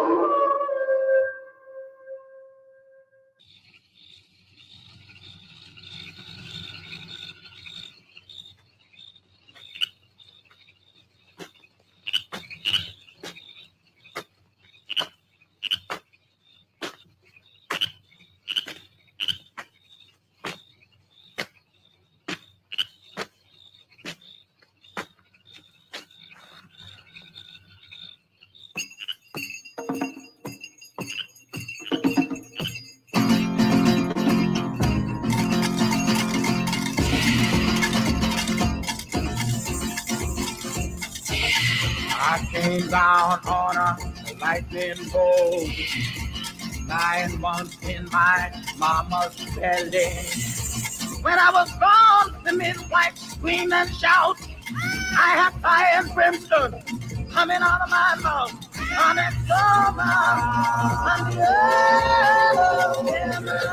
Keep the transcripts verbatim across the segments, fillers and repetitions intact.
I came down on a lightning bolt, nine months in my mama's belly. When I was born, the midwife screamed and shout. I have fire and brimstone coming out of my mouth. I'm in summer, I'm the other.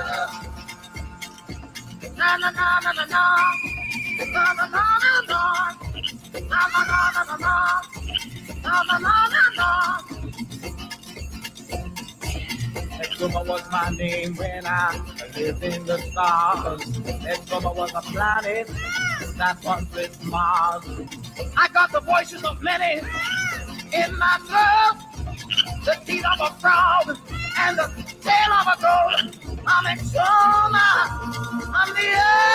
Na na na na na na, na na na na na, na na na na na. Na, na, na, na, na. Exuma was my name when I lived in the stars. Exuma was a planet that once was Mars. I got the voices of many in my blood, the teeth of a frog and the tail of a goat. I'm Exuma, I'm the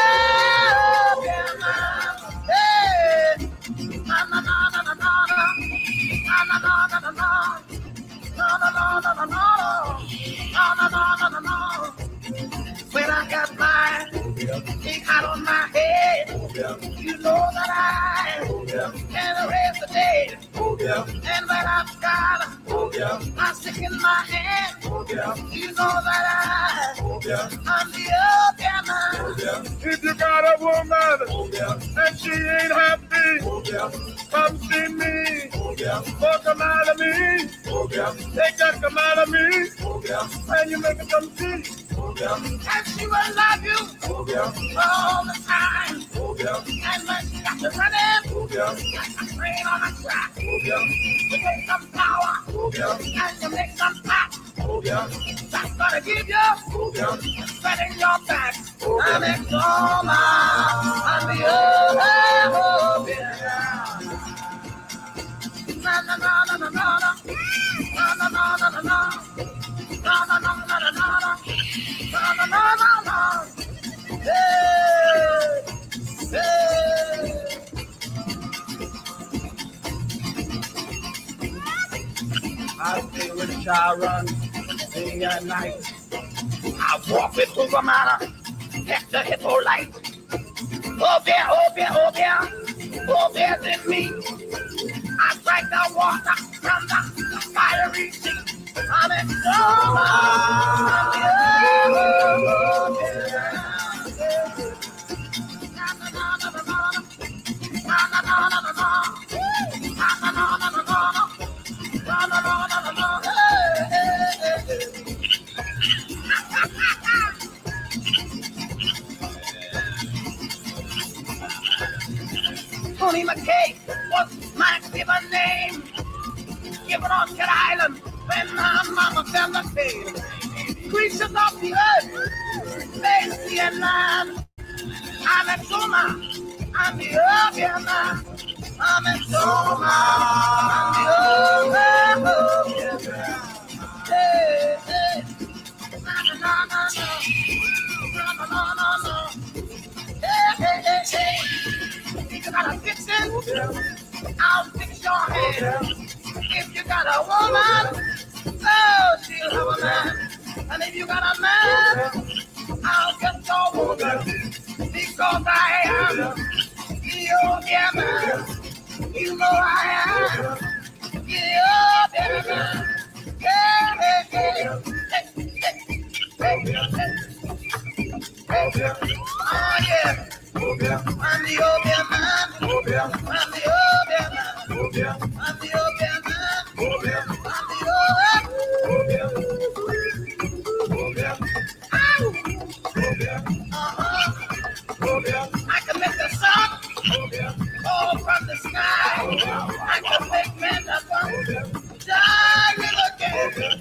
Obeah. Hey, na na na na na na. Na na na na na na, na na na na na na, na na na na na na. When I got my big hat on my head, you know that I can erase the day. And when I've got my stick in my hand, you know that I I'm the Obeah man. If you got a woman and she ain't happy, come see me. Oh, come out of me. Take that come out of me. And you make it come see. And she will love you all the time. And when she got you running, like a train on a track, you take some power and you make some pop. That's gonna give you sweat in your back. I'm Exuma, I'm the Obeah. Na na na na na na na, na na na na na na, na na na na na na, na na na na na. Hey, hey. I stay with Sharon day and night. I walk with Superman, Hector Hippolyte. Obeah, Obeah, Obeah, Obeah's in me. I drank the water from the, the fiery sea. I'm Exuma, I'm the Obeah. Na na na na na na, na na na na na na, na na na na na na, na na na na na na. Tony McKay was my given name, given on Cat Island when my mama fell the tail. Creatures of the earth, space, sea, and land. I'm Exuma, I'm the Obeah man. I'm Exuma, I'm the Obeah. Hey, hey, na na na na na, na na na na. Hey, hey, hey, hey. If you got a fixin', I'll fix your head. If you got a woman, oh, she'll have a man. And if you got a man, I'll get your woman. Because I am the Obeah man. You know I am the Obeah man. Hey, hey, hey, hey, hey, hey, hey. Oh, yeah. I'm the Obeah man. I'm the Obeah man. I'm the Obeah man. I'm the Obeah. Uh-huh. I can make the sun fall from the sky. I can make men up die again.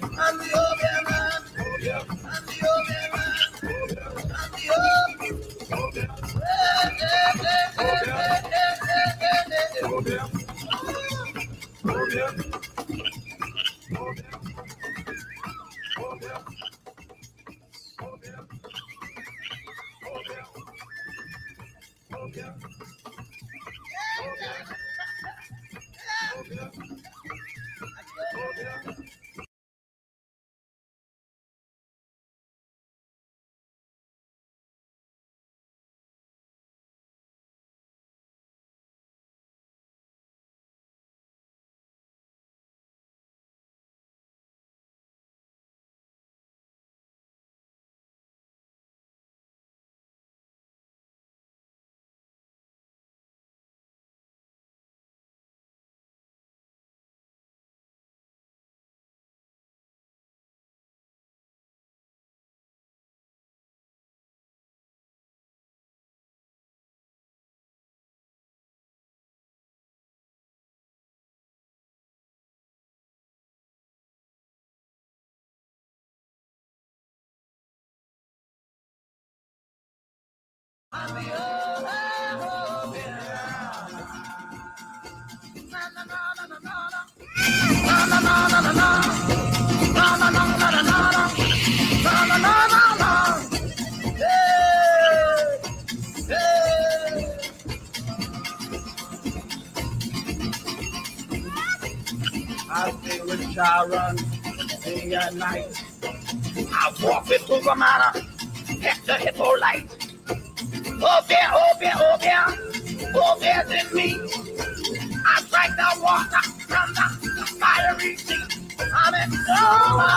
I stay with Sharon day and night. I walk with Ugamana, at the Hippolyte. Oh, bear, oh, bear, oh, bear, oh, bear's in me. I drank the water from the, the fiery sea. I'm in Soma.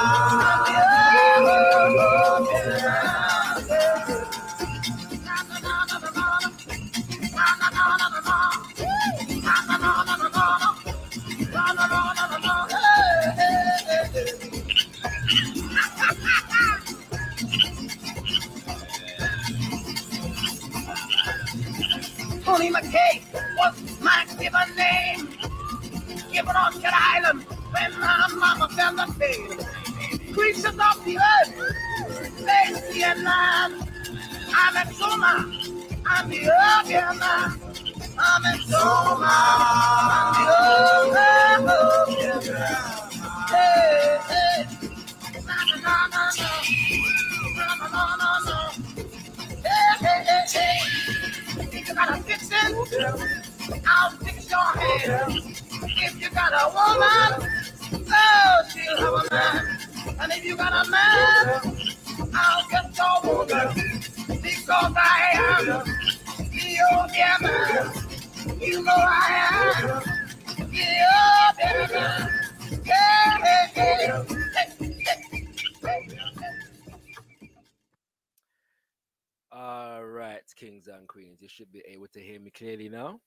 Tony McKay was my given name, given on Cat Island when my mama fell the pain. Creatures of the earth, they see and land. I'm in Soma, I'm the urban man. I'm in Soma, I'm the urban man. Hey, hey, na na na na na, na na na na. Hey, hey, hey, hey. If you got a fixin', I'll fix your hair. If you got a woman, oh, she'll have a man. And if you got a man, I'll get your woman. Because I am the old yeah man. You know I am the old yeah man. Yeah, yeah, yeah. All right, kings and queens, you should be able to hear me clearly now.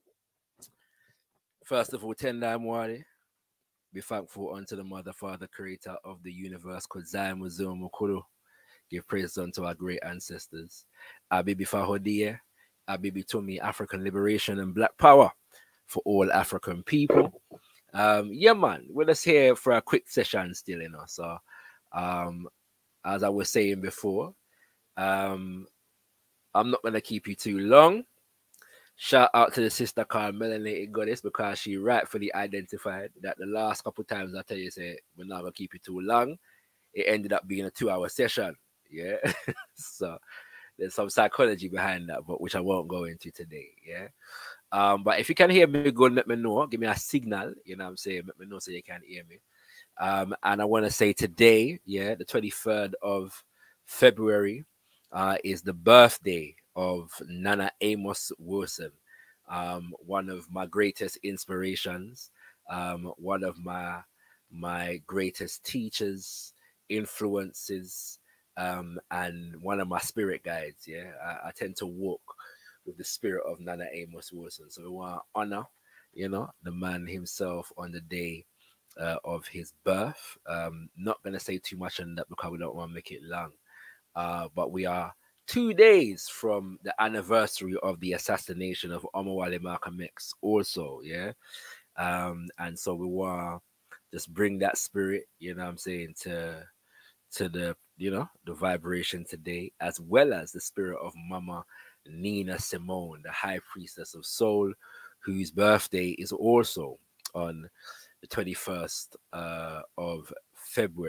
First of all, ten time Wadi, be thankful unto the Mother, Father, Creator of the universe, Kozai Muzumu Kuru. Give praise unto our great ancestors. Abibi Fahodie, Abibi Tumi, African liberation and black power for all African people. Um, yeah, man, we're just here for a quick session still, you know. So, um, as I was saying before, um, I'm not going to keep you too long. Shout out to the sister called Melanated Goddess because she rightfully identified that the last couple times I tell you, say, we're not going to keep you too long. It ended up being a two hour session. Yeah. So there's some psychology behind that, but which I won't go into today. Yeah. Um, but if you can hear me, go and let me know. Give me a signal. You know what I'm saying? Let me know so you can hear me. Um, and I want to say today, yeah, the twenty-third of February, uh, is the birthday of Nana Amos Wilson, um, one of my greatest inspirations, um, one of my my greatest teachers, influences, um, and one of my spirit guides. Yeah, I, I tend to walk with the spirit of Nana Amos Wilson. So we want to honor, you know, the man himself on the day uh, of his birth. Um, not going to say too much on that because we don't want to make it long. Uh, but we are two days from the anniversary of the assassination of Omowale Malcolm X also, yeah? Um, and so we want to just bring that spirit, you know what I'm saying, to to the, you know, the vibration today, as well as the spirit of Mama Nina Simone, the high priestess of soul, whose birthday is also on the twenty-first uh, of February.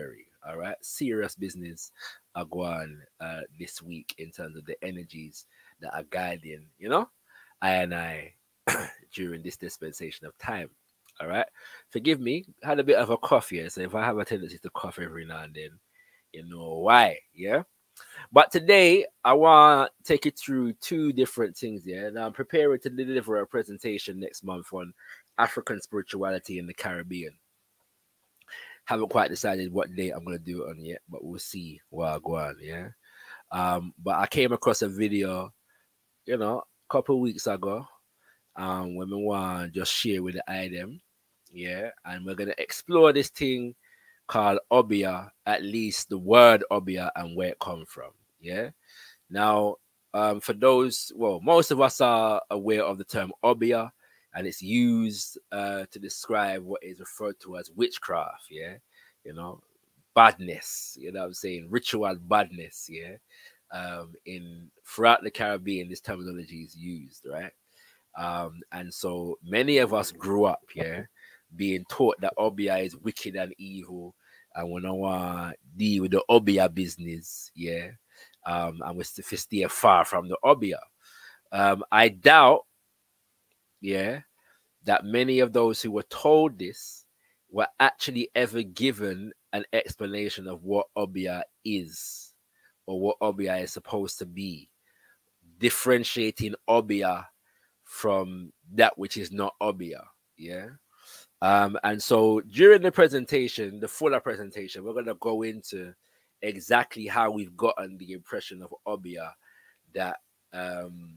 All right, serious business are going uh, this week in terms of the energies that are guiding, you know, I and I during this dispensation of time. All right, forgive me, had a bit of a cough here, so if I have a tendency to cough every now and then, you know why, yeah. But today I want to take you through two different things here, and I'm preparing to deliver a presentation next month on African spirituality in the Caribbean. Haven't quite decided what day I'm gonna do it on yet, but we'll see where I go on. Yeah. Um, but I came across a video, you know, a couple weeks ago. Um, when we want just share with the item, yeah, and we're gonna explore this thing called Obia, at least the word Obia and where it comes from. Yeah. Now, um, for those, well, most of us are aware of the term Obia, and it's used uh, to describe what is referred to as witchcraft, yeah, you know, badness, you know what I'm saying, ritual badness, yeah. Um, in throughout the Caribbean, this terminology is used, right? Um, and so many of us grew up, yeah, being taught that Obia is wicked and evil, and we don't want to deal with the Obia business, yeah. Um, and we still stay far from the Obia. Um, I doubt, yeah, that many of those who were told this were actually ever given an explanation of what Obia is or what Obia is supposed to be, differentiating Obia from that which is not Obia, yeah. Um, and so during the presentation, the fuller presentation, we're going to go into exactly how we've gotten the impression of Obia that um,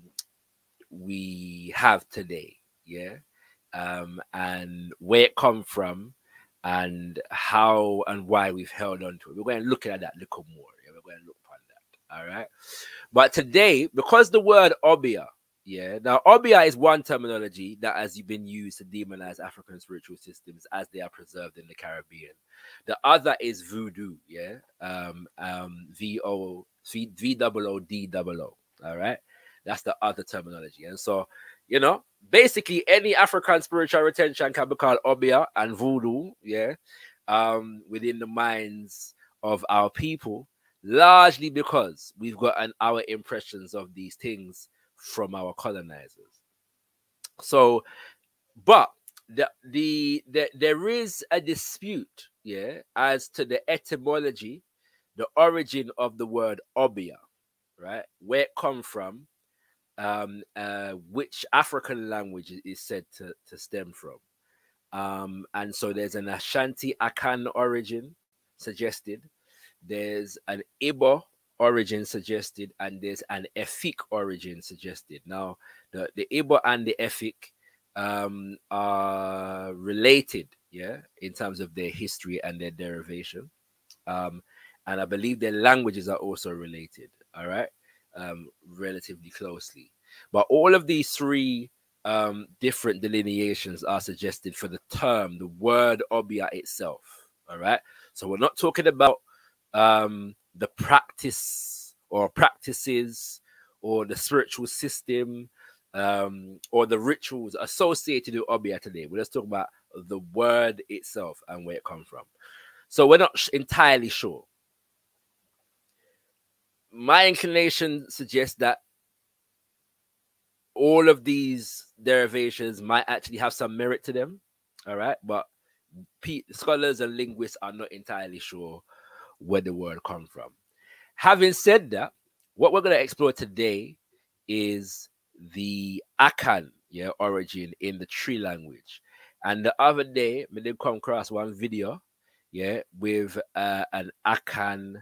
we have today, yeah, um, and where it come from and how and why we've held on to it. We're going to look at that a little more. Yeah? We're going to look upon that, all right? But today, because the word Obia, yeah, now Obia is one terminology that has been used to demonize African spiritual systems as they are preserved in the Caribbean. The other is voodoo, yeah, um, um, V O V V O O D O O, all right? That's the other terminology. And so, you know, basically any African spiritual retention can be called Obia and voodoo, yeah, um, within the minds of our people, largely because we've gotten our impressions of these things from our colonizers. So, but the, the, the there is a dispute, yeah, as to the etymology, the origin of the word Obia, right? Where it come from, um, uh, which African language is said to, to stem from. Um, and so there's an Ashanti Akan origin suggested. There's an Igbo origin suggested, and there's an Efik origin suggested. Now, the, the Igbo and the Efik um, are related, yeah, in terms of their history and their derivation. Um, and I believe their languages are also related, all right, um, relatively closely. But all of these three um, different delineations are suggested for the term, the word Obia itself, all right? So we're not talking about um, the practice or practices or the spiritual system um, or the rituals associated with Obia today. We're just talking about the word itself and where it comes from. So we're not entirely sure. My inclination suggests that all of these derivations might actually have some merit to them, all right? But scholars and linguists are not entirely sure where the word comes from. Having said that, what we're going to explore today is the Akan, yeah, origin in the Tree language. And the other day, I did come across one video, yeah, with uh, an Akan.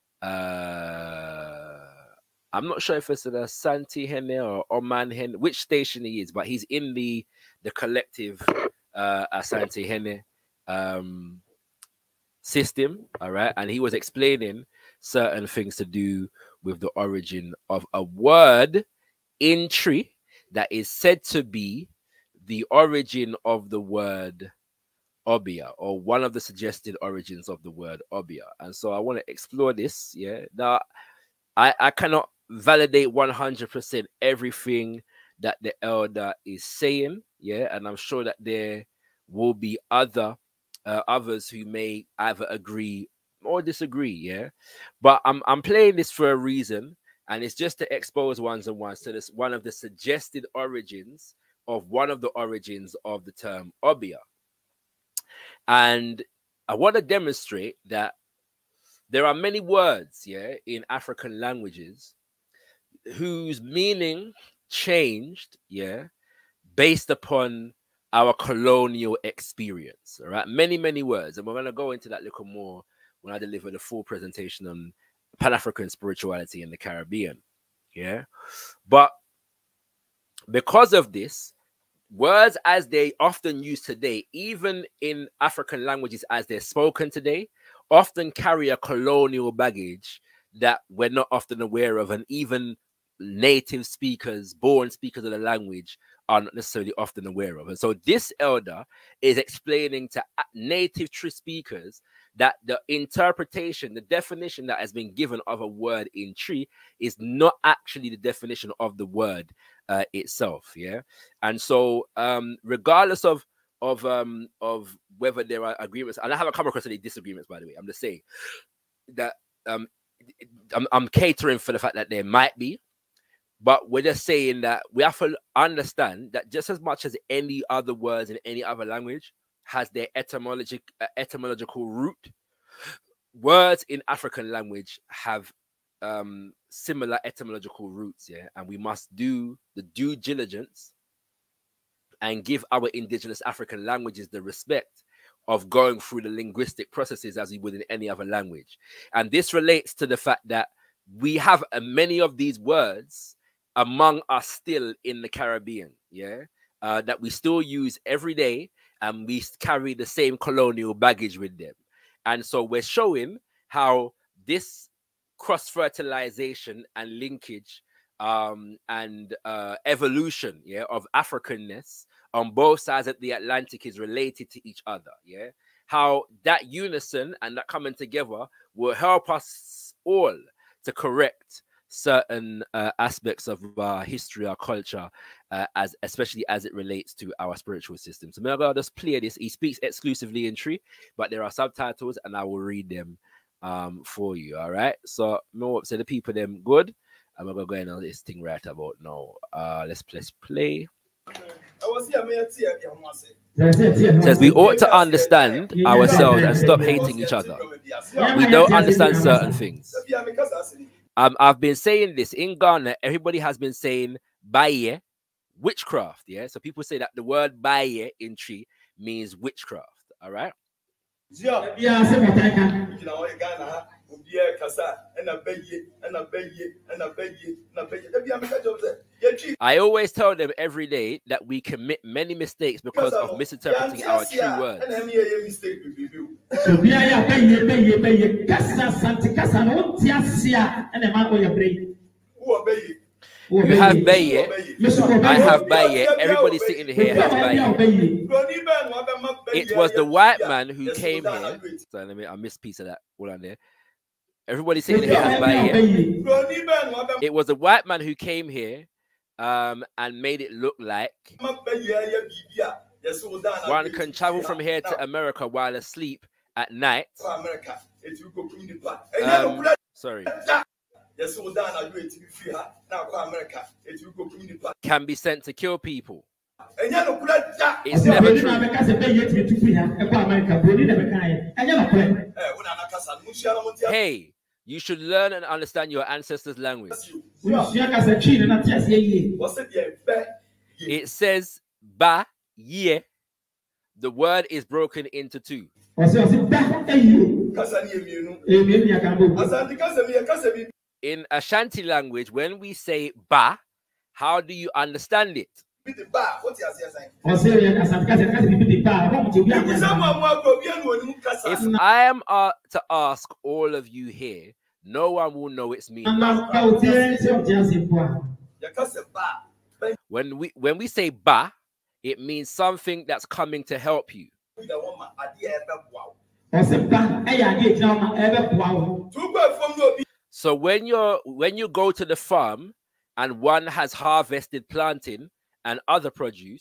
Uh, I'm not sure if it's a Santi Hene or Oman Hene, which station he is, but he's in the the collective uh, Asante Hene um, system, all right? And he was explaining certain things to do with the origin of a word in Tree that is said to be the origin of the word Obia, or one of the suggested origins of the word Obia. And so I want to explore this, yeah. Now, I, I cannot validate one hundred percent everything that the elder is saying, yeah, and I'm sure that there will be other uh, others who may either agree or disagree, yeah. But I'm I'm playing this for a reason, and it's just to expose ones and ones to this one of the suggested origins of one of the origins of the term Obeah. And I want to demonstrate that there are many words, yeah, in African languages whose meaning changed, yeah, based upon our colonial experience. All right, many, many words. And we're going to go into that a little more when I deliver the full presentation on Pan-African spirituality in the Caribbean. Yeah. But because of this, words as they often used today, even in African languages as they're spoken today, often carry a colonial baggage that we're not often aware of, and even native speakers, born speakers of the language, are not necessarily often aware of. And so this elder is explaining to native tree speakers that the interpretation, the definition that has been given of a word in tree is not actually the definition of the word uh, itself. Yeah. And so um, regardless of of um of whether there are agreements, and I haven't come across any disagreements, by the way, I'm just saying that um I'm, I'm catering for the fact that there might be, but we're just saying that we have to understand that just as much as any other words in any other language has their etymologic uh, etymological root, words in African language have um similar etymological roots. Yeah, and we must do the due diligence and give our indigenous African languages the respect of going through the linguistic processes as we would in any other language. And this relates to the fact that we have uh, many of these words among us still in the Caribbean, yeah, uh, that we still use every day, and we carry the same colonial baggage with them. And so we're showing how this cross-fertilization and linkage um, and uh, evolution, yeah, of Africanness on both sides of the Atlantic is related to each other, yeah. How that unison and that coming together will help us all to correct certain uh, aspects of our history, our culture, uh, as especially as it relates to our spiritual system. So I'm gonna just play this. He speaks exclusively in Tree, but there are subtitles, and I will read them um, for you. All right. So no, so the people them good. I'm gonna go in on this thing right about now. Uh, let's let's play. Says we ought to understand ourselves and stop hating each other. We don't understand certain things. Um, I've been saying this in Ghana. Everybody has been saying baye, witchcraft. Yeah, so people say that the word baye in Tree means witchcraft. All right. I always tell them every day that we commit many mistakes because of misinterpreting our true words. You have Baye, I have Baye, everybody sitting here has Baye. It was the white man who came here. So let me, I missed a piece of that. All on there. Everybody sitting here has Baye. It was the white man who came here um, and made it look like one can travel from here to America while asleep at night. Um, sorry. Can be sent to kill people. It's never true. Hey, you should learn and understand your ancestors' language. It says ba ye. The word is broken into two. In Ashanti language, when we say ba, how do you understand it? If I am uh, to ask all of you here, no one will know its meaning. When we when we say ba, it means something that's coming to help you. So when you're when you go to the farm and one has harvested planting and other produce,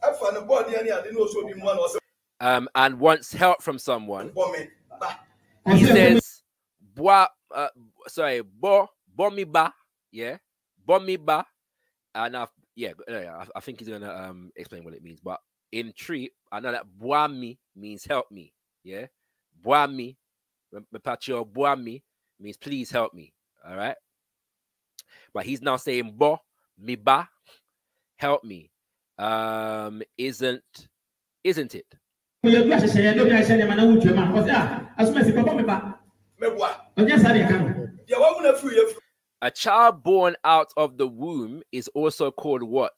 um, and wants help from someone, he says, "Boa, uh, sorry, bo, bo mi ba, yeah, bo mi ba," and I, yeah, I, I think he's gonna um explain what it means. But in Tree, I know that boa mi means help me, yeah, boa mi, patio boa mi means please help me, all right. But he's now saying bo mi ba, help me, um, isn't isn't it? A child born out of the womb is also called what?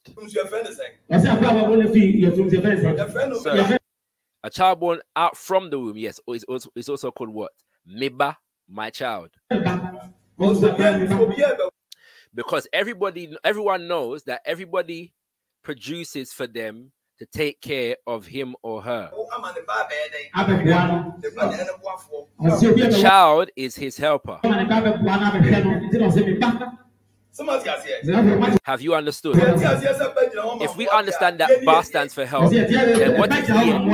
Sorry. A child born out from the womb, yes, is also, is also called what? Miba, my child. Because everybody, everyone knows that everybody produces for them to take care of him or her. The child is his helper. Have you understood? If we understand that Ba stands for help, then what is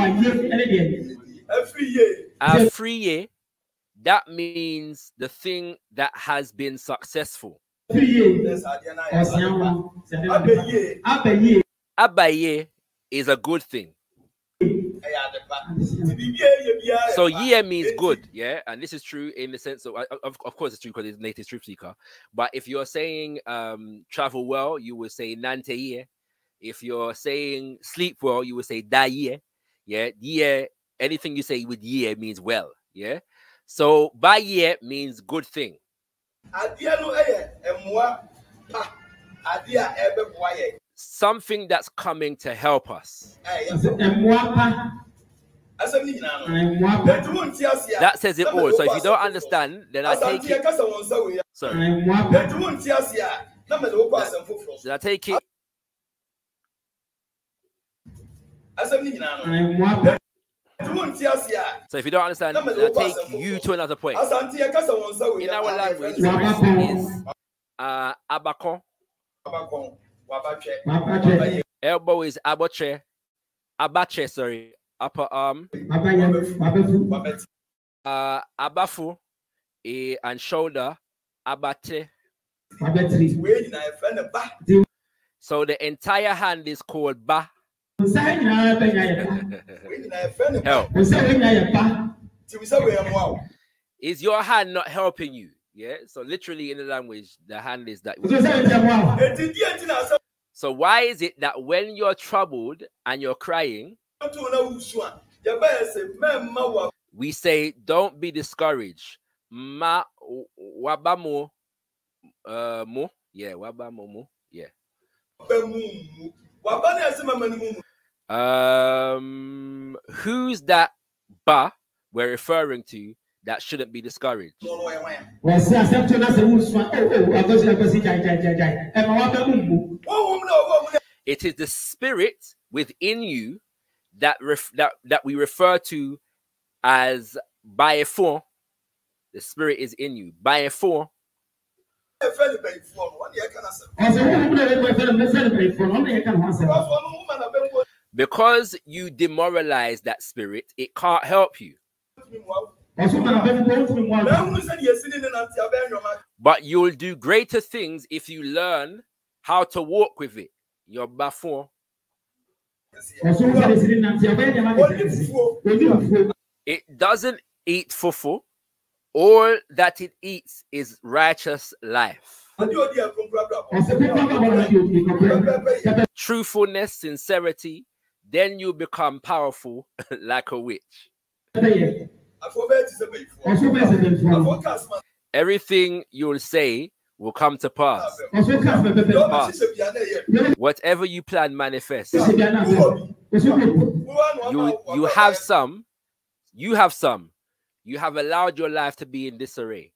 Ye? Afriye, that means the thing that has been successful. Abaye is a good thing. So Ye means good, yeah, and this is true in the sense of, of, of course, it's true because it's native truth seeker. But if you're saying um, travel well, you would say Nante Ye. If you're saying sleep well, you would say Da Ye. Yeah, Ye. Anything you say with Ye means well, yeah. So Ba Ye means good thing. Something that's coming to help us. That says it all. So if you don't understand, then I take it. Sorry. Did I take it? So if you don't understand, then I take you to another point. In our language, reason is uh, abakon. Elbow is abache. Abache, sorry. Upper arm. Uh, abafu. Eh, and shoulder. Abate. So the entire hand is called Ba. Help. Is your hand not helping you? Yeah. So literally in the language, the hand is that. So why is it that when you're troubled and you're crying, we say, don't be discouraged. Ma wabamo uh mo. Yeah, wabamo mo. Yeah. Um, who's that Ba we're referring to that shouldn't be discouraged? It is the spirit within you that ref that that we refer to as Baefon. The spirit is in you. Baefon. Because you demoralize that spirit, it can't help you. But you'll do greater things if you learn how to walk with it. Your bafon. It doesn't eat fufu. All that it eats is righteous life. Truthfulness, sincerity, then you become powerful like a witch. Everything you'll say will come to pass. pass. Whatever you plan manifests. You, you have some, you have some. You have allowed your life to be in disarray.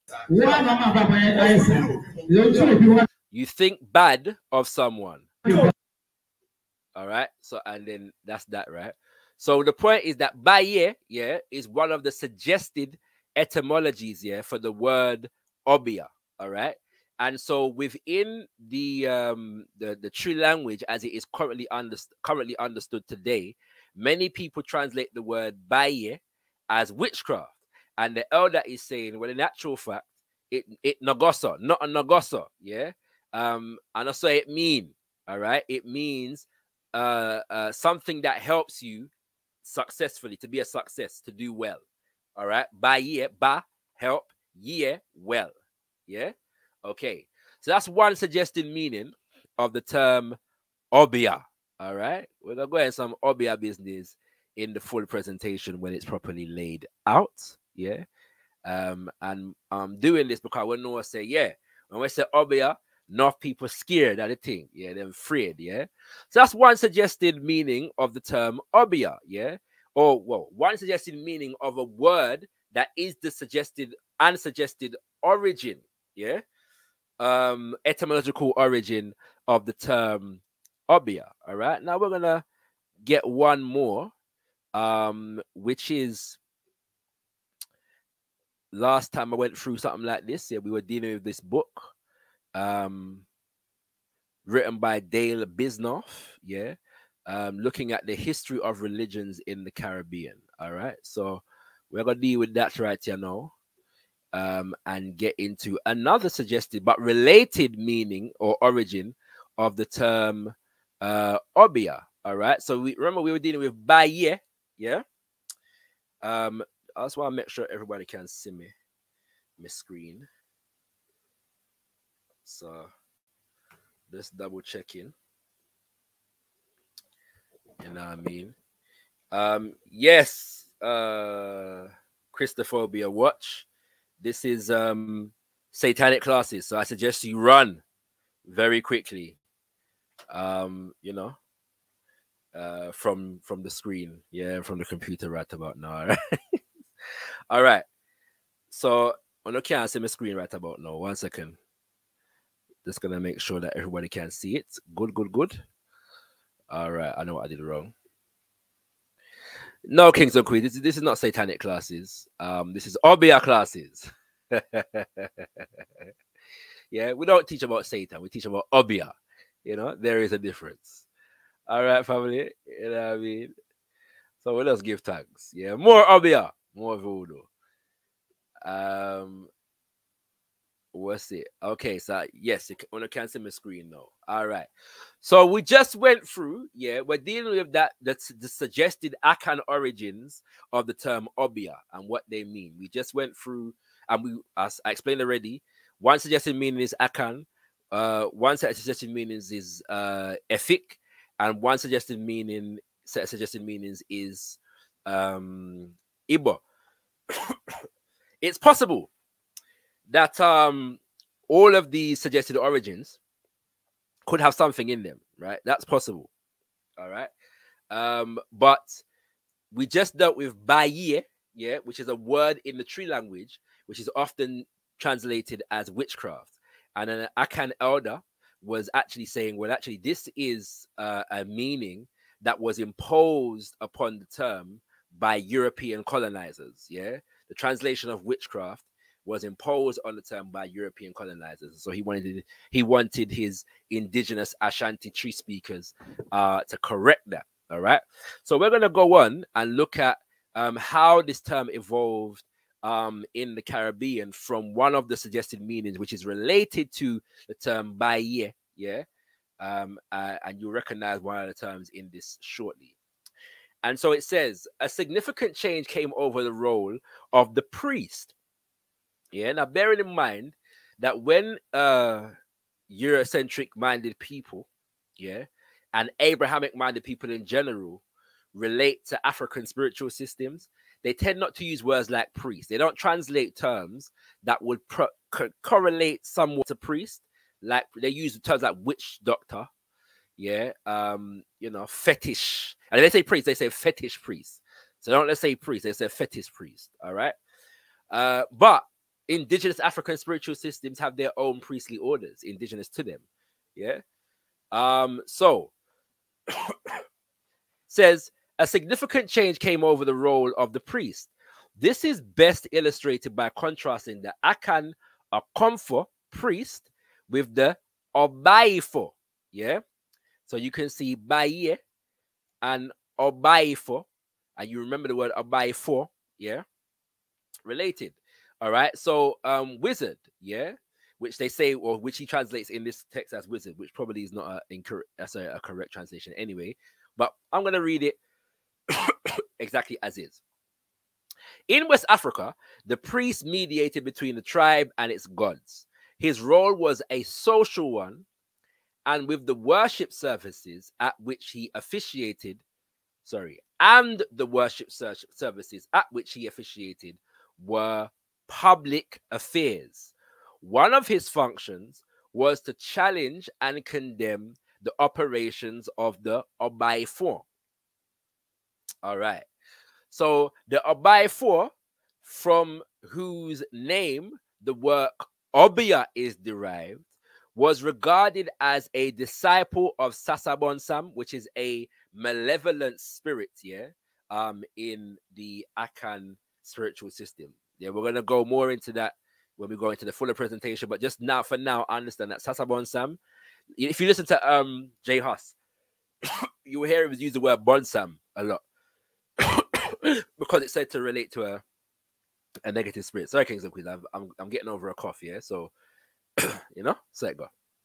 You think bad of someone. All right. So, and then that's that, right? So the point is that Baye, yeah, is one of the suggested etymologies, yeah, for the word Obia. All right. And so within the um the, the tree language as it is currently under, currently understood today, many people translate the word baye as witchcraft. And the elder is saying, well, in actual fact, it it nagosa, not a nagosa, yeah. Um, and also it mean, all right, it means uh, uh something that helps you successfully, to be a success, to do well. All right, baye, ba, help, yeah, well, yeah. Okay, so that's one suggested meaning of the term obia. All right, we're gonna go into some obia business in the full presentation when it's properly laid out. Yeah, um, and I'm doing this because when Noah say, yeah, when we say obia, enough people scared at the thing. Yeah, they're afraid. Yeah, so that's one suggested meaning of the term obia. Yeah, or well, one suggested meaning of a word that is the suggested unsuggested origin. Yeah. Um, etymological origin of the term obia. All right, now we're gonna get one more, um, which is last time I went through something like this. Yeah, we were dealing with this book, um, written by Dale Bisnoff. Yeah, um, looking at the history of religions in the Caribbean. All right, so we're gonna deal with that right here now. Um, and get into another suggested but related meaning or origin of the term uh, obia. All right. So we remember we were dealing with baye. Yeah. Um, I just want to make sure everybody can see me, my screen. So just double checking. You know what I mean? Um, yes, uh, Christophobia watch. This is um satanic classes, so I suggest you run very quickly. Um, you know, uh, from from the screen, yeah, from the computer right about now. All right, all right. So on the can't see my screen right about now. One second. Just gonna make sure that everybody can see it. Good, good, good. All right, I know what I did wrong. No, Kings and Queens. This, this is not satanic classes. Um, this is obia classes. Yeah, we don't teach about Satan. We teach about obia. You know, there is a difference. All right, family. You know what I mean? So we just give thanks. Yeah, more obia, more voodoo. Um, what's it? Okay, so yes, you want to cancel my screen now. All right. So we just went through, yeah, we're dealing with that, that's the suggested Akan origins of the term obia and what they mean. We just went through, and we, as I explained already, one suggested meaning is Akan, uh, one set of suggested meanings is uh, Efik, and one suggested meaning, set of suggested meanings is um, Ibo. It's possible that um, all of these suggested origins could have something in them, right? That's possible. All right. Um, but we just dealt with baye, yeah, which is a word in the tree language, which is often translated as witchcraft. And an Akan elder was actually saying, well, actually, this is uh, a meaning that was imposed upon the term by European colonizers, yeah? The translation of witchcraft was imposed on the term by European colonizers. So he wanted he wanted his indigenous Ashanti tree speakers uh, to correct that. All right. So we're going to go on and look at um, how this term evolved um, in the Caribbean from one of the suggested meanings, which is related to the term baye. Yeah. Um, uh, and you'll recognize one of the terms in this shortly. And so it says a significant change came over the role of the priest. Yeah, now bearing in mind that when uh Eurocentric minded people, yeah, and Abrahamic minded people in general relate to African spiritual systems, they tend not to use words like priest. They don't translate terms that would pro- co- correlate somewhat to priest. Like they use terms like witch doctor, yeah, um, you know, fetish. And they say priest, they say fetish priest. So don't let's say priest, they say fetish priest. All right. Uh, but indigenous African spiritual systems have their own priestly orders, indigenous to them. Yeah. Um, so says a significant change came over the role of the priest. This is best illustrated by contrasting the Akan Akomfo priest with the Obaifo. Yeah. So you can see Baye and Obaifo. And you remember the word Obaifo. Yeah. Related. All right. So um wizard, yeah, which they say, or which he translates in this text as wizard, which probably is not a incorrect, that's a, a correct translation anyway. But I'm gonna read it exactly as is. In West Africa, the priest mediated between the tribe and its gods. His role was a social one, and with the worship services at which he officiated, sorry, and the worship services at which he officiated were public affairs. One of his functions was to challenge and condemn the operations of the Obaifo. All right. So the Obaifo, from whose name the word Obia is derived, was regarded as a disciple of Sasabonsam, which is a malevolent spirit, yeah, um, in the Akan spiritual system. Yeah, we're gonna go more into that when we go into the fuller presentation, but just now, for now, understand that Sasabonsam. If you listen to um Jay Huss, you will hear him use the word Bonsam a lot because it's said to relate to a a negative spirit. Sorry, Kings and Queens, I'm I'm, I'm getting over a cough, yeah. So you know, so it go.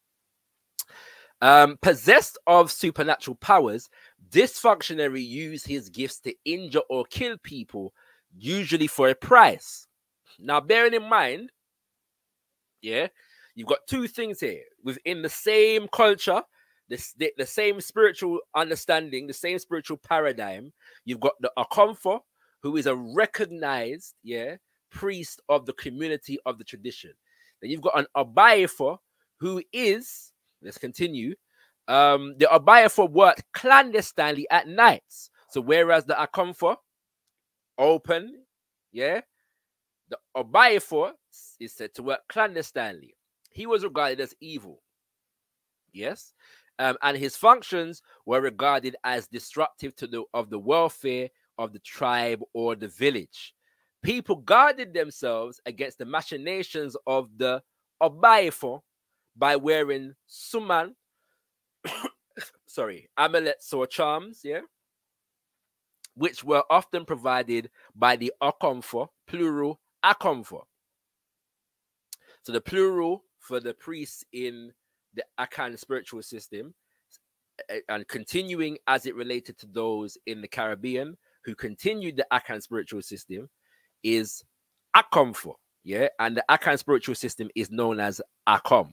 Um, possessed of supernatural powers, this functionary used his gifts to injure or kill people, usually for a price. Now, bearing in mind, yeah, you've got two things here within the same culture, the, the, the same spiritual understanding, the same spiritual paradigm. You've got the Akomfo, who is a recognized, yeah, priest of the community of the tradition. Then you've got an Obaifo, who is, let's continue, um, the Obaifo worked clandestinely at nights. So whereas the Akomfo open, yeah, the Obaifo is said to work clandestinely. He was regarded as evil, yes, um, and his functions were regarded as disruptive to the of the welfare of the tribe or the village. People guarded themselves against the machinations of the Obaifo by wearing suman, sorry, amulets or charms, yeah, which were often provided by the Akomfo, plural Akomfo. So the plural for the priests in the Akan spiritual system, and continuing as it related to those in the Caribbean who continued the Akan spiritual system, is Akomfo, yeah, and the Akan spiritual system is known as Akom.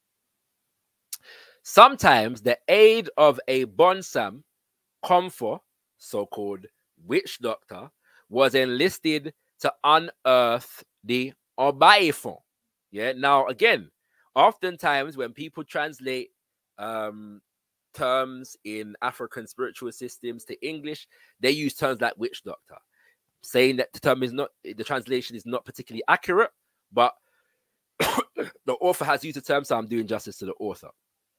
Sometimes the aid of a Bonsam, Komfo, so-called witch doctor, was enlisted to unearth the Obaifo. Yeah, now again, oftentimes when people translate um, terms in African spiritual systems to English, they use terms like witch doctor, saying that the term is not, the translation is not particularly accurate, but the author has used the term, so I'm doing justice to the author.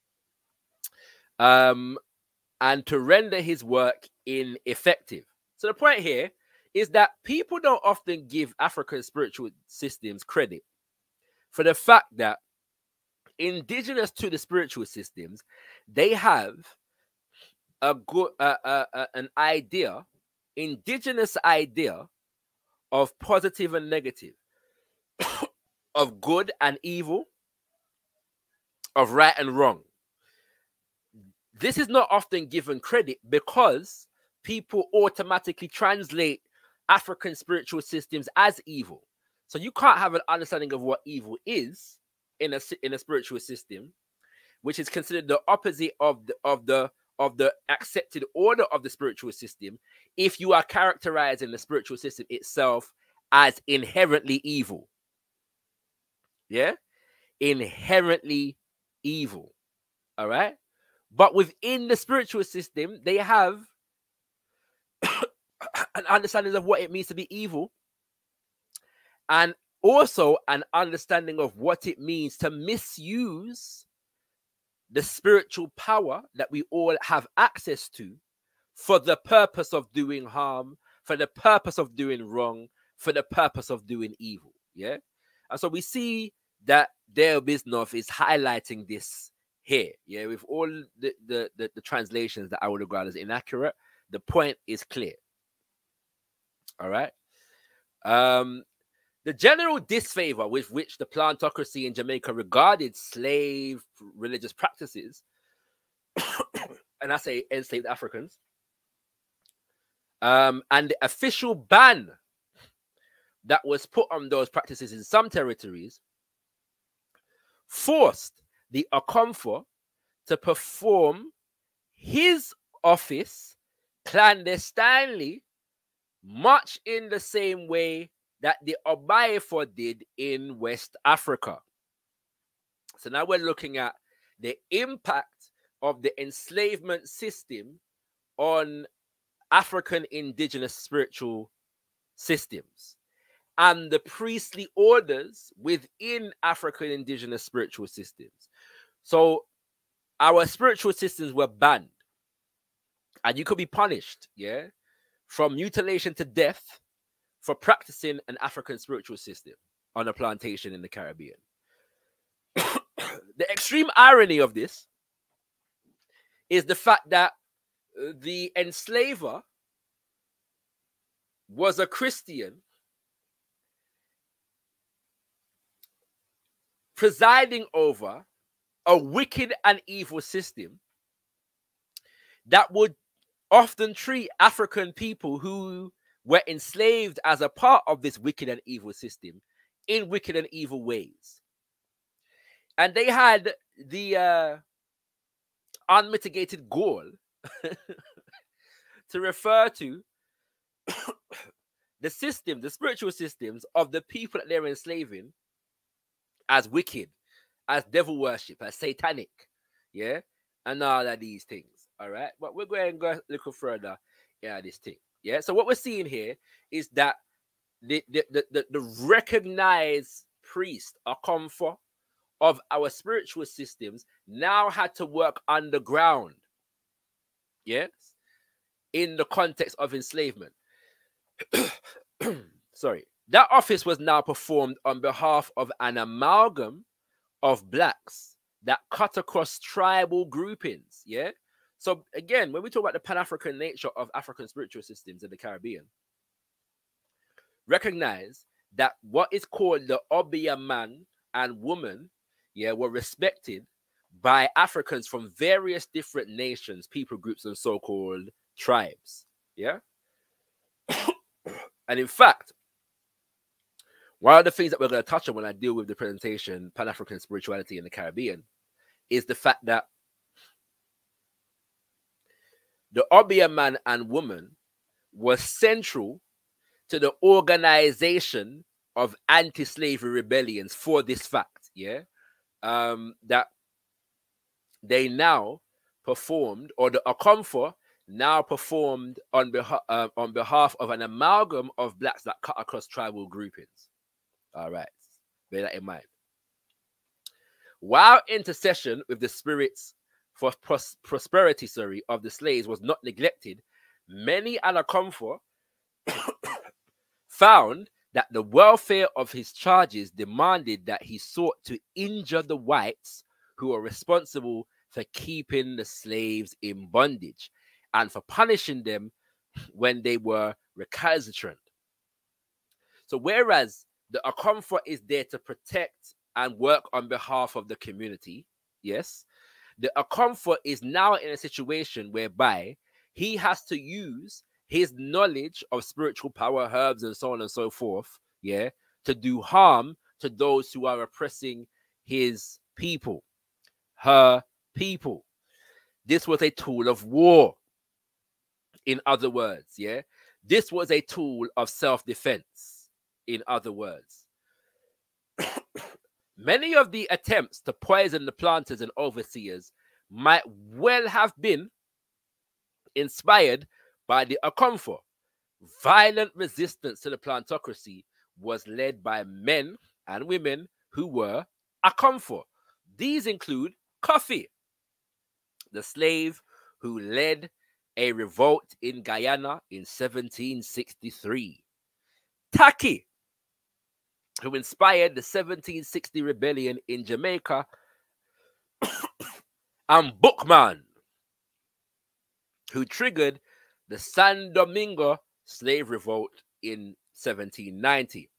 Um, and to render his work ineffective. So the point here is that people don't often give African spiritual systems credit for the fact that indigenous to the spiritual systems, they have a good uh, uh, uh, an idea, indigenous idea of positive and negative, of good and evil, of right and wrong. This is not often given credit because people automatically translate African spiritual systems as evil. So you can't have an understanding of what evil is in a in a spiritual system, which is considered the opposite of the of the of the accepted order of the spiritual system, if you are characterizing the spiritual system itself as inherently evil. Yeah, inherently evil. All right. But within the spiritual system, they have an understanding of what it means to be evil, and also an understanding of what it means to misuse the spiritual power that we all have access to for the purpose of doing harm, for the purpose of doing wrong, for the purpose of doing evil. Yeah. And so we see that Dale Bisnoff is highlighting this here. Yeah, with all the, the, the, the translations that I would regard as inaccurate, the point is clear. All right. Um, the general disfavor with which the plantocracy in Jamaica regarded slave religious practices, and I say enslaved Africans, um, and the official ban that was put on those practices in some territories, forced the Okomfo to perform his office clandestinely, much in the same way that the Obaifo did in West Africa. So now we're looking at the impact of the enslavement system on African indigenous spiritual systems and the priestly orders within African indigenous spiritual systems. So our spiritual systems were banned, and you could be punished, yeah, from mutilation to death for practicing an African spiritual system on a plantation in the Caribbean. The extreme irony of this is the fact that the enslaver was a Christian presiding over a wicked and evil system that would often treat African people who were enslaved as a part of this wicked and evil system in wicked and evil ways. And they had the uh, unmitigated gall to refer to the system, the spiritual systems of the people that they're enslaving as wicked, as devil worship, as satanic, yeah, and all of these things. All right, but we're going to go a little further. Yeah, this thing. Yeah, so what we're seeing here is that the the the, the, the recognized priest, Okomfo, of our spiritual systems now had to work underground. Yes, in the context of enslavement. Sorry, that office was now performed on behalf of an amalgam of blacks that cut across tribal groupings. Yeah. So again, when we talk about the Pan-African nature of African spiritual systems in the Caribbean, recognize that what is called the Obeah man and woman, yeah, were respected by Africans from various different nations, people groups, and so-called tribes. Yeah. And in fact, one of the things that we're going to touch on when I deal with the presentation, Pan-African spirituality in the Caribbean, is the fact that the Obeah man and woman was central to the organization of anti-slavery rebellions for this fact, yeah, um, that they now performed, or the Okomfo now performed on behalf uh, on behalf of an amalgam of blacks that cut across tribal groupings. All right, bear that in mind. While intercession with the spirits for pros prosperity, sorry, of the slaves was not neglected, many an Okomfo found that the welfare of his charges demanded that he sought to injure the whites who were responsible for keeping the slaves in bondage and for punishing them when they were recalcitrant. So whereas the Okomfo is there to protect and work on behalf of the community, yes, the Okomfo is now in a situation whereby he has to use his knowledge of spiritual power, herbs, and so on and so forth, yeah, to do harm to those who are oppressing his people, her people. This was a tool of war. In other words, yeah, this was a tool of self-defense. In other words, many of the attempts to poison the planters and overseers might well have been inspired by the Okomfo. Violent resistance to the plantocracy was led by men and women who were Okomfo. These include Kofi, the slave who led a revolt in Guyana in seventeen sixty-three. Taki, who inspired the seventeen sixty rebellion in Jamaica, and Bookman, who triggered the San Domingo slave revolt in seventeen ninety.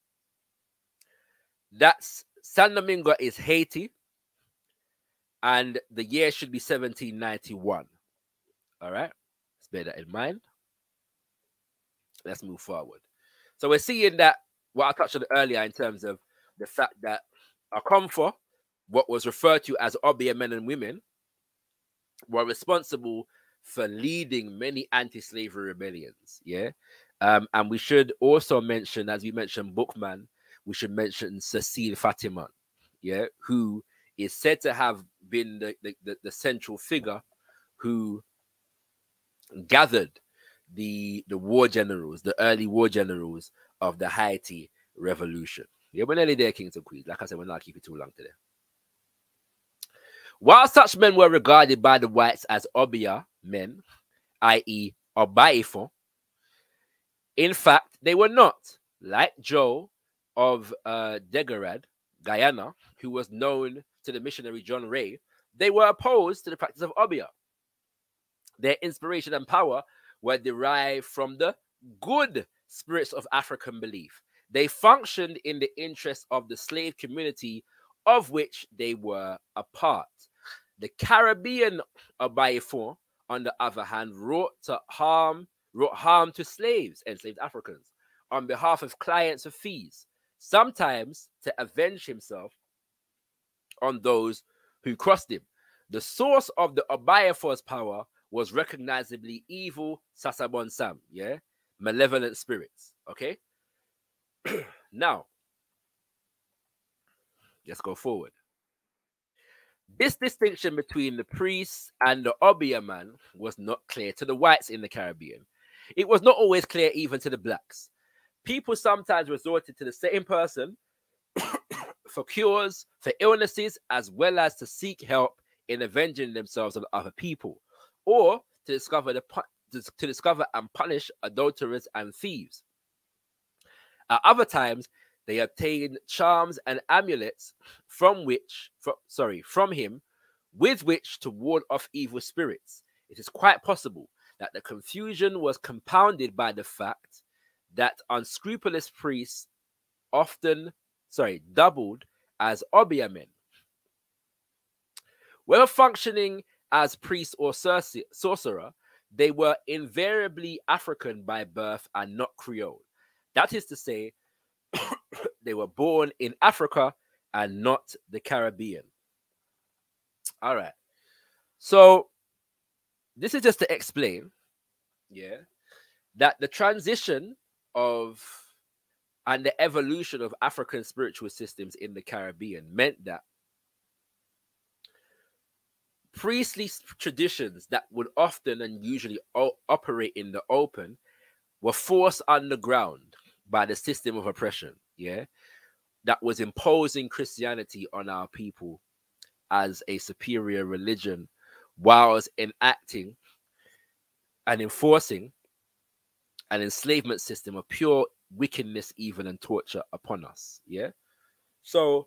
That's San Domingo is Haiti, and the year should be seventeen ninety-one. All right, let's bear that in mind. Let's move forward. So we're seeing that what I touched on earlier in terms of the fact that Akomfo, what was referred to as Obeah men and women, were responsible for leading many anti-slavery rebellions. Yeah. Um, and we should also mention, as we mentioned Bookman, we should mention Cecile Fatiman, yeah, who is said to have been the, the, the, the central figure who gathered the the war generals, the early war generals of the Haiti Revolution. Yeah, we're nearly there, kings and queens. Like I said, we're not keeping too long today. While such men were regarded by the whites as Obeah men, that is. Obaifon, in fact, they were not. Like Joe of uh, Degarad, Guyana, who was known to the missionary John Ray, they were opposed to the practice of Obeah. Their inspiration and power were derived from the good spirits of African belief. They functioned in the interest of the slave community of which they were a part. The Caribbean Obaifon, on the other hand, wrought to harm, wrought harm to slaves, enslaved Africans, on behalf of clients of fees, sometimes to avenge himself on those who crossed him. The source of the Obaifon's power was recognizably evil Sasabon Sam, yeah, malevolent spirits. Okay. Now, let's go forward. This distinction between the priests and the Obeah man was not clear to the whites in the Caribbean. It was not always clear even to the blacks. People sometimes resorted to the same person for cures, for illnesses, as well as to seek help in avenging themselves on other people, or to discover the to discover and punish adulterers and thieves. At other times, they obtained charms and amulets from which, from, sorry, from him, with which to ward off evil spirits. It is quite possible that the confusion was compounded by the fact that unscrupulous priests often, sorry, doubled as Obeah men. Whether functioning as priest or sorcerer, they were invariably African by birth and not Creole. That is to say, they were born in Africa and not the Caribbean. All right. So this is just to explain, yeah, that the transition of and the evolution of African spiritual systems in the Caribbean meant that priestly traditions that would often and usually operate in the open were forced underground by the system of oppression, yeah, that was imposing Christianity on our people as a superior religion, whilst enacting and enforcing an enslavement system of pure wickedness, evil, and torture upon us, yeah. So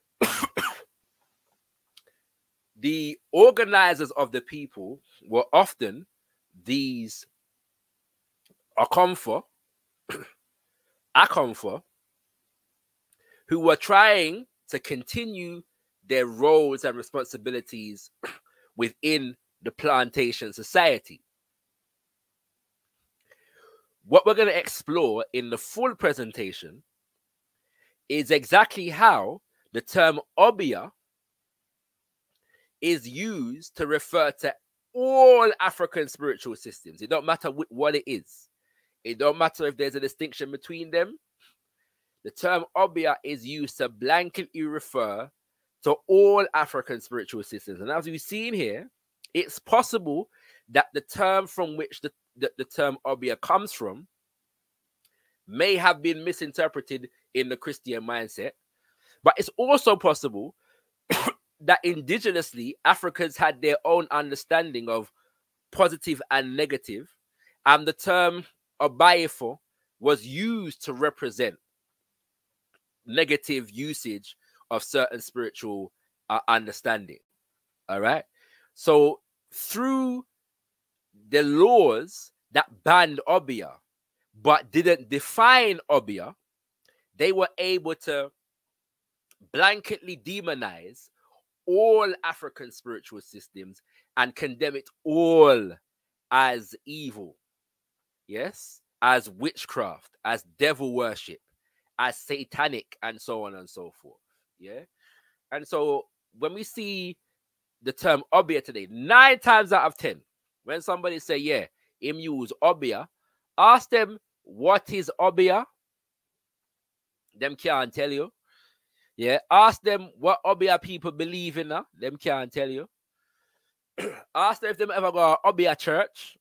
the organizers of the people were often these Akomfo, Akomfo, who were trying to continue their roles and responsibilities within the plantation society. What we're going to explore in the full presentation is exactly how the term Obeah is used to refer to all African spiritual systems. It don't matter what it is. It don't matter if there's a distinction between them. The term Obeah is used to blanketly refer to all African spiritual systems. And as we've seen here, it's possible that the term from which the, the, the term Obeah comes from may have been misinterpreted in the Christian mindset. But it's also possible that indigenously Africans had their own understanding of positive and negative, and the term Obaifo was used to represent negative usage of certain spiritual uh, understanding. All right. So through the laws that banned Obeah but didn't define Obeah, they were able to blanketly demonize all African spiritual systems and condemn it all as evil. Yes, as witchcraft, as devil worship, as satanic, and so on and so forth. Yeah. And so when we see the term Obeah today, nine times out of ten, when somebody say, yeah, him use Obeah, ask them, what is Obeah? Them can't tell you. Yeah. Ask them what Obeah people believe in. Now. Them can't tell you. Ask them if them ever go to Obeah church.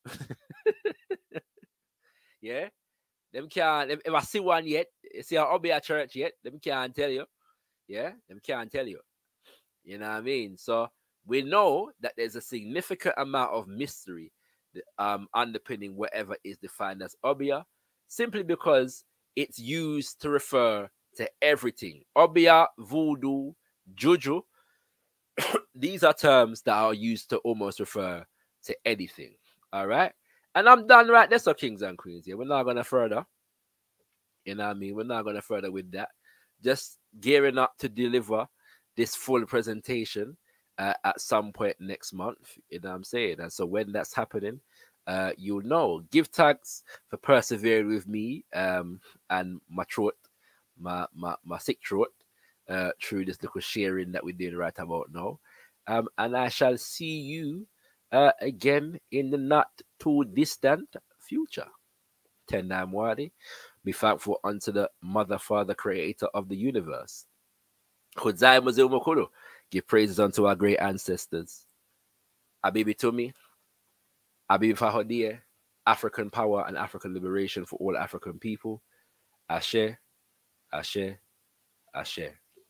Yeah. Them can't, if, if I see one yet, see an Obeah church yet, them can't tell you. Yeah. Them can't tell you. You know what I mean? So we know that there's a significant amount of mystery um, underpinning whatever is defined as Obeah, simply because it's used to refer to everything. Obeah, voodoo, juju, these are terms that are used to almost refer to anything. All right? And I'm done right there, so kings and queens. Yeah, we're not going to further. You know what I mean? We're not going to further with that. Just gearing up to deliver this full presentation uh, at some point next month. You know what I'm saying? And so when that's happening, uh, you'll know. Give thanks for persevering with me um, and my throat, my, my, my sick throat, uh, through this little sharing that we're doing right about now. Um, and I shall see you uh, again in the not too distant future. Tendai Mwadi. Be thankful unto the Mother, Father, Creator of the universe. Kudzai Muzil Mukulu. Give praises unto our great ancestors. Abibi Tumi. Abibi Fahodie. African power and African liberation for all African people. Ashe. Ashe. Ashe.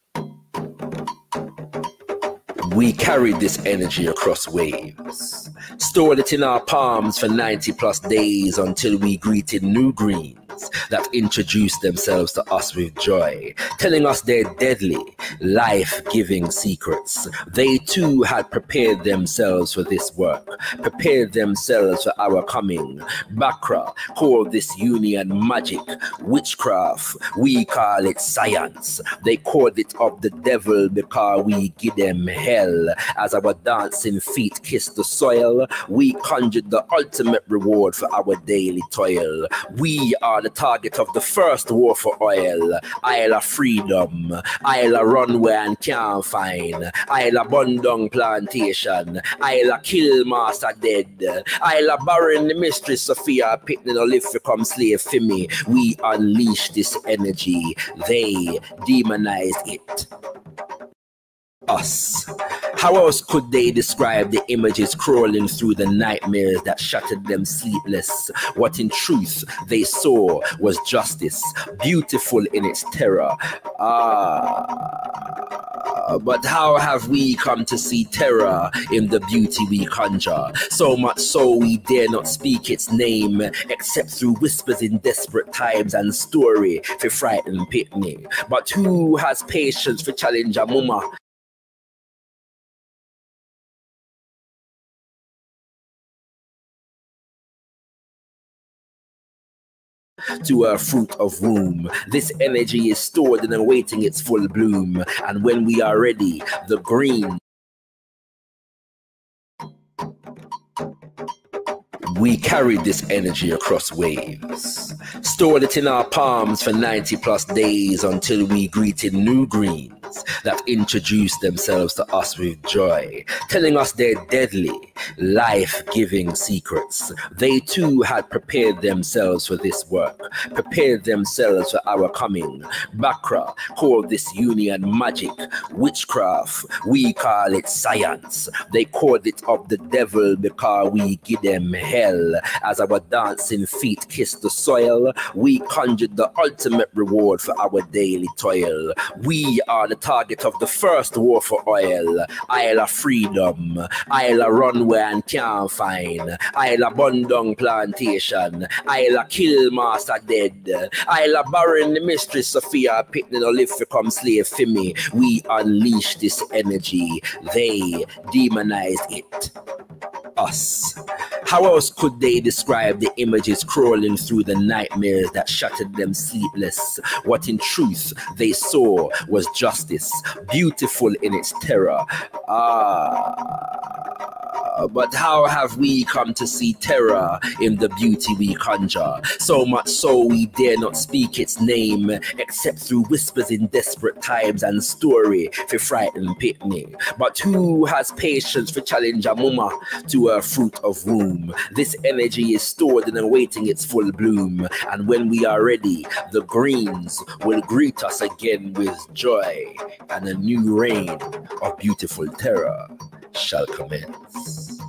We carried this energy across waves, stored it in our palms for ninety plus days until we greeted new greens that introduced themselves to us with joy, telling us their deadly, life-giving secrets. They too had prepared themselves for this work, prepared themselves for our coming. Bakra called this union magic, witchcraft, we call it science. They called it of the devil because we give them hell. As our dancing feet kiss the soil, we conjured the ultimate reward for our daily toil. We are the target of the first war for oil. Isle of freedom, Isle of runway and can't find, Isle of bundong plantation, Isle of kill master dead, Isle of barren the mistress Sophia Pitney no live to come slave for me. We unleash this energy, they demonized it. Us. How else could they describe the images crawling through the nightmares that shattered them sleepless? What in truth they saw was justice, beautiful in its terror. Ah, but how have we come to see terror in the beauty we conjure? So much so we dare not speak its name, except through whispers in desperate times and story for frightened Pitney. But who has patience for challenge a mumma? To a fruit of womb. This energy is stored and awaiting its full bloom. And when we are ready, the green. We carried this energy across waves, stored it in our palms for ninety plus days until we greeted new greens that introduced themselves to us with joy, telling us their deadly, life-giving secrets. They too had prepared themselves for this work, prepared themselves for our coming. Bakra called this union magic, witchcraft, we call it science. They called it of the devil because we give them hell. hell. As our dancing feet kiss the soil, we conjured the ultimate reward for our daily toil. We are the target of the first war for oil. Isle of freedom, Isle of runway and can't find, Isle of bundong plantation, Isle of kill master dead, Isle of barren the mistress Sophia Pitney no live for come slave for me. We unleash this energy, they demonized it. Us. How else could they describe the images crawling through the nightmares that shattered them sleepless? What in truth they saw was justice, beautiful in its terror. Ah, but how have we come to see terror in the beauty we conjure? So much so we dare not speak its name, except through whispers in desperate times and story for frightened Pitney. But who has patience for challenge a mama to a fruit of womb? This energy is stored and awaiting its full bloom, and when we are ready, the greens will greet us again with joy, and a new reign of beautiful terror shall commence.